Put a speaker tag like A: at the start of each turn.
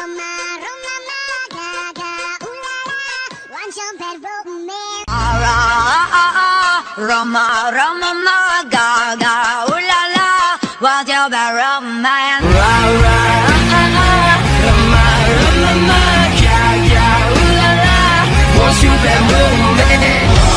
A: Roma, Roma, ma, ga, ga, ooh la la, what's your bad romance? Ra, ra, Roma, Roma, ma, ga, ga, ooh la la, what's your bad romance?